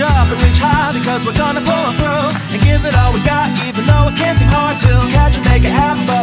up and reach high, because we're gonna pull through and give it all we got, even though it can't seem hard to catch and make it happen.